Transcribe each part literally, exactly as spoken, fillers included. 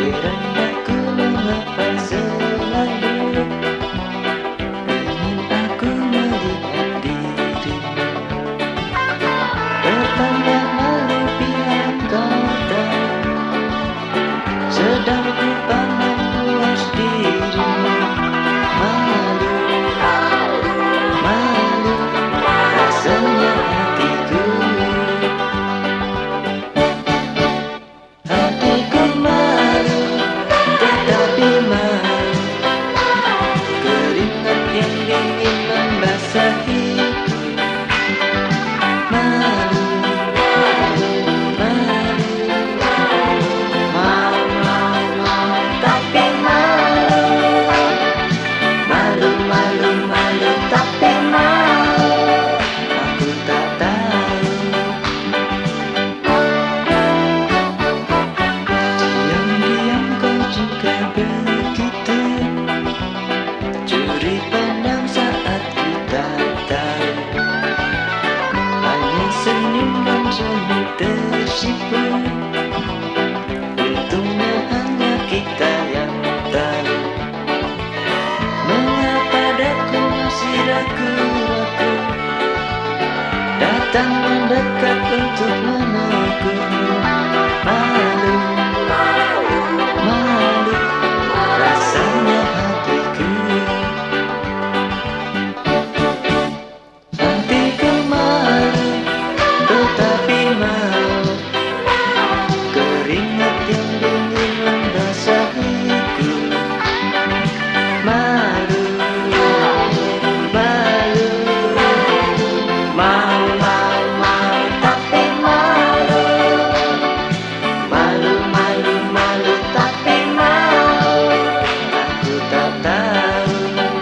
Herannya ku mengapa selalu ingin aku melihat dirimu. Bertambah malu bila kau tahu, sedang ku pandang puas dirimu. Malu, malu rasanya hatiku. Hatiku malu, tetapi malu. Keringat yang dingin membasahiku. Malu, malu, malu, mau, mau, mau, tapi malu. Malu, malu, malu, tapi malu. Aku tak tahu. Diam-diam kau juga begitu, curi pandang saat kita tahu. Hanya senyum dan senyum tersipu. Untungnya hanya kita yang tahu. Mengapa daku masih ragu-ragu, datang mendekat untuk menegurmu. Malu, malu rasanya hatiku. Hatiku malu, tetapi malu. Keringat yang dingin membasahiku. Malu, malu, mau, mau, mau, tapi malu. Malu, malu, malu, tapi malu. Aku tak tahu.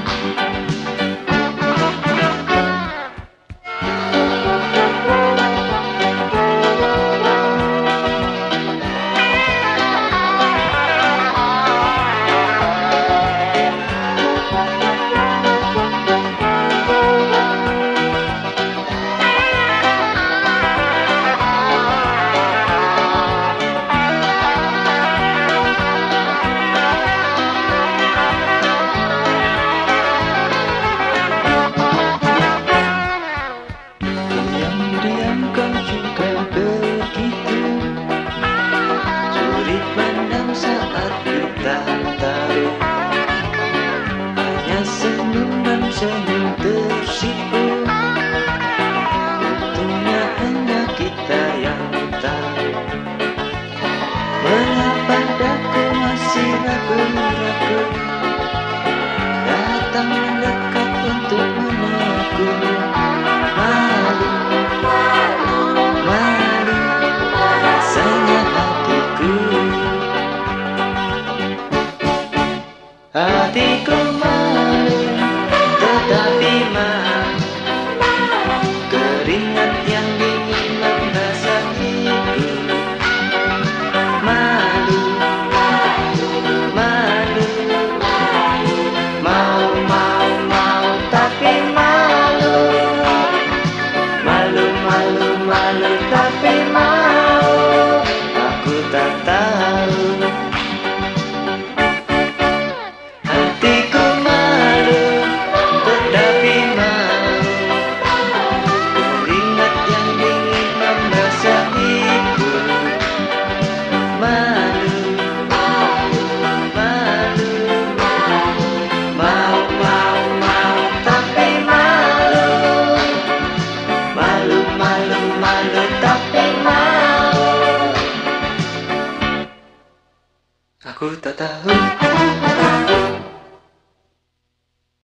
Diam-diam kau juga begitu, curi pandang saat kita tahu. Hanya senyum dan senyum tersipu. Untungnya hanya kita yang tahu. Mengapa daku masih ragu-ragu, datang mendekat untuk menegurmu. Malu, malu rasanya hatiku. Hatiku malu, tetapi malu. Keringat yang dingin membasahiku. Malu, malu, mau, mau, mau, tapi malu. Malu, malu, malu, tapi mau. Aku tak tahu. Hatiku malu, tetapi malu. Keringat yang dingin membasahiku. Malu, malu, malu, mau, mau, mau, tapi malu. Malu, malu, malu, tapi mau. Aku tak tahu.